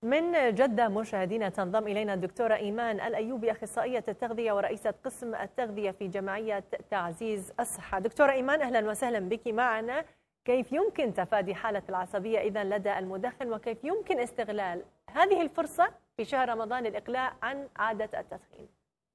من جدة مشاهدينا تنضم إلينا الدكتورة إيمان الأيوبي، أخصائية التغذية ورئيسة قسم التغذية في جمعية تعزيز الصحة. دكتورة إيمان، أهلا وسهلا بك معنا. كيف يمكن تفادي حالة العصبية إذا لدى المدخن، وكيف يمكن استغلال هذه الفرصة في شهر رمضان للإقلاع عن عادة التدخين؟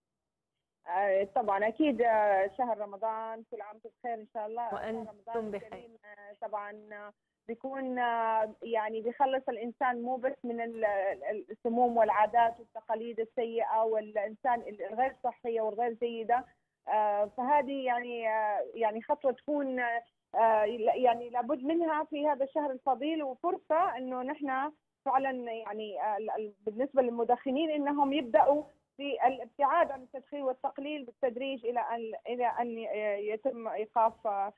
طبعا اكيد شهر رمضان كل عام وانتم بخير ان شاء الله. وانتم بخير. طبعا بيكون يعني بيخلص الانسان مو بس من السموم والعادات والتقاليد السيئه والانسان الغير صحيه والغير جيده. فهذه يعني خطوه تكون يعني لابد منها في هذا الشهر الفضيل، وفرصه انه نحن فعلا يعني بالنسبه للمدخنين انهم يبداوا في الابتعاد عن التدخين والتقليل بالتدريج الى ان يتم ايقاف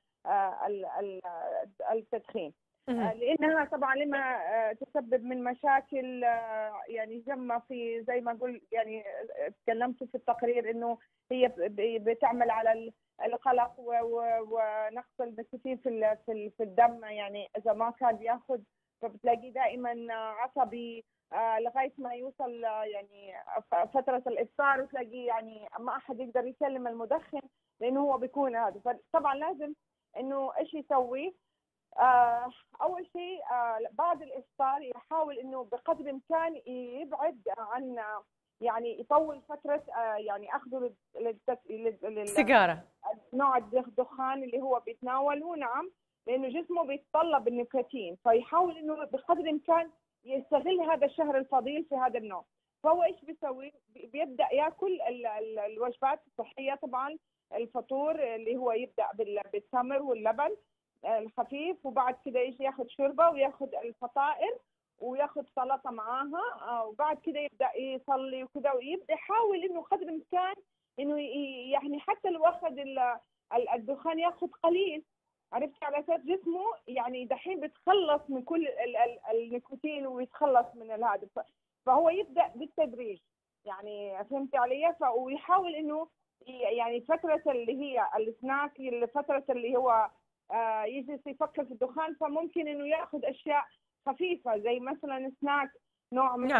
التدخين، لانها طبعا لما تسبب من مشاكل يعني جمة في زي ما قلت يعني تكلمت في التقرير انه هي بتعمل على القلق ونقص النيكوتين في الدم. يعني اذا ما كان بياخذ فبتلاقيه دائما عصبي لغايه ما يوصل يعني فتره الافطار، وتلاقيه يعني ما احد يقدر يكلم المدخن لانه هو بيكون هذا. فطبعا لازم انه ايش يسوي؟ اول شيء بعد الافطار يحاول انه بقدر الامكان يبعد عن يعني يطول فتره يعني اخذه السيجاره، نوع الدخان اللي هو بيتناوله. نعم، لانه جسمه بيتطلب النيكوتين، فيحاول انه بقدر الامكان يستغل هذا الشهر الفضيل في هذا النوع. فهو ايش بيسوي؟ بيبدا ياكل الوجبات الصحيه، طبعا الفطور اللي هو يبدا بالتمر واللبن الخفيف، وبعد كده يجي ياخذ شوربه وياخذ الفطائر وياخذ سلطه معاها، وبعد كده يبدا يصلي وكذا، ويبدا يحاول انه قدر الامكان انه يعني حتى لو اخذ الدخان ياخذ قليل، عرفت، على اساس جسمه يعني دحين بيتخلص من كل النيكوتين ويتخلص من هذا. فهو يبدا بالتدريج، يعني فهمتي علي؟ ويحاول انه يعني فتره اللي هي السناك، الفتره اللي هو يجلس يفكر في الدخان، فممكن انه ياخذ اشياء خفيفه زي مثلا سناك، نوع من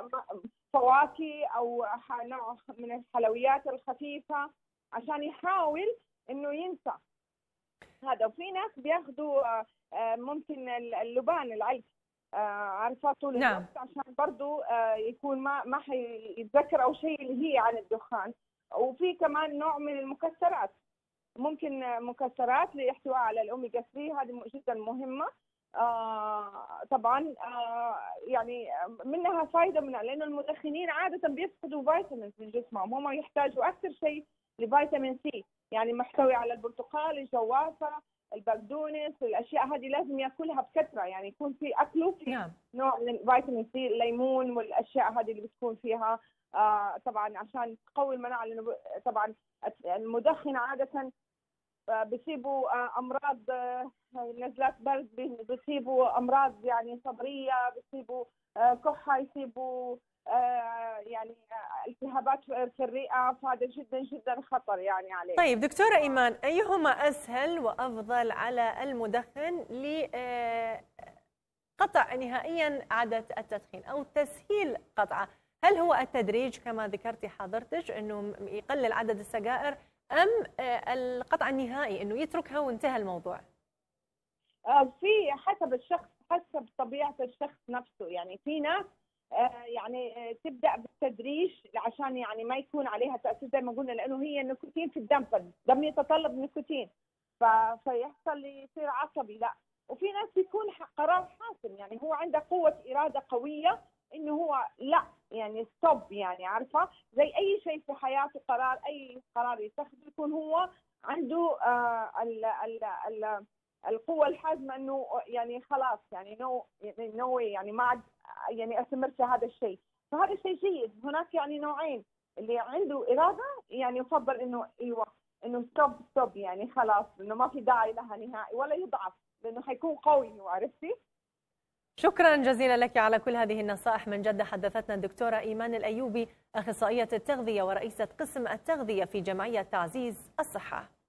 فواكه او نوع من الحلويات الخفيفه عشان يحاول انه ينسى هذا. وفي ناس بياخذوا ممكن اللبان العلف، عارفه، طول الوقت عشان برضه يكون ما حيتذكر او شيء اللي هي عن الدخان. وفي كمان نوع من المكسرات، ممكن مكسرات لاحتواء على الاوميجا 3، هذه جدا مهمه. طبعا يعني منها فائده لانه المدخنين عاده بيفقدوا فيتامينز من جسمهم، هم يحتاجوا اكثر شيء لفيتامين سي، يعني محتوي على البرتقال، الجوافه، البقدونس، الاشياء هذه لازم ياكلها بكثره، يعني يكون في اكله في نوع من فيتامين سي، الليمون والاشياء هذه اللي بتكون فيها طبعا عشان تقوي المناعه. لانه طبعا المدخن عاده بيصيبوا امراض نزلات برد، بيصيبوا امراض يعني صدريه، بيصيبوا كحه، يصيبوا يعني التهابات في الرئه، فهذا جدا جدا خطر يعني عليه. طيب دكتوره ايمان، ايهما اسهل وافضل على المدخن لقطع نهائيا عاده التدخين او تسهيل قطعه؟ هل هو التدريج كما ذكرتي حضرتك انه يقلل عدد السجائر، ام القطع النهائي انه يتركها وانتهى الموضوع؟ في حسب الشخص، حسب طبيعه الشخص نفسه. يعني في ناس يعني تبدا بالتدريج عشان يعني ما يكون عليها تاثير زي ما قلنا، لانه هي النيكوتين في الدم، فالدم يتطلب النيكوتين فيحصل يصير عصبي. لا، وفي ناس يكون قرار حاسم، يعني هو عنده قوه اراده قويه انه هو لا يعني ستوب، يعني عارفه زي اي شيء في حياته، اي قرار يتخذه يكون هو عنده القوه الحازمه انه يعني خلاص يعني نو يعني ما عاد يعني استمر في هذا الشيء. فهذا الشيء جيد. هناك يعني نوعين، اللي عنده اراده يعني يفضل انه ايوه انه ستوب يعني خلاص، انه ما في داعي لها نهائي، ولا يضعف لانه حيكون قوي. وعرفتي؟ شكرا جزيلا لك على كل هذه النصائح. من جدة حدثتنا الدكتورة إيمان الأيوبي، أخصائية التغذية ورئيسة قسم التغذية في جمعية تعزيز الصحة.